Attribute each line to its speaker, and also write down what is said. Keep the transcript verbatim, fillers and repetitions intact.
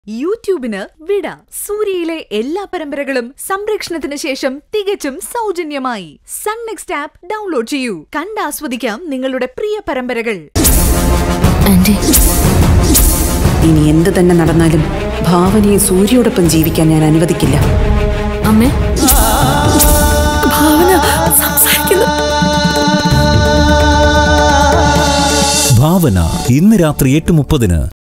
Speaker 1: യൂട്യൂബിന് വിട. സൂര്യയിലെ എല്ലാ പരമ്പരകളും സംരക്ഷണത്തിന് ശേഷം തികച്ചും സൗജന്യമായി സൺ നെക്സ്റ്റ് ആപ്പ് ഡൗൺലോഡ് ചെയ്യൂ. കണ്ടാസ്വദിക്കാം നിങ്ങളുടെ പ്രിയ പരമ്പരകൾ.
Speaker 2: ഇനി എന്ത് തന്നെ നടന്നാലും ഭാവനയെ സൂര്യയോടൊപ്പം ജീവിക്കാൻ ഞാൻ അനുവദിക്കില്ല.
Speaker 3: അമ്മേ, ഭാവന സംസാരിക്കുന്നു.
Speaker 4: ഭാവന ഇന്ന് രാത്രി എട്ട് മുപ്പതിന്.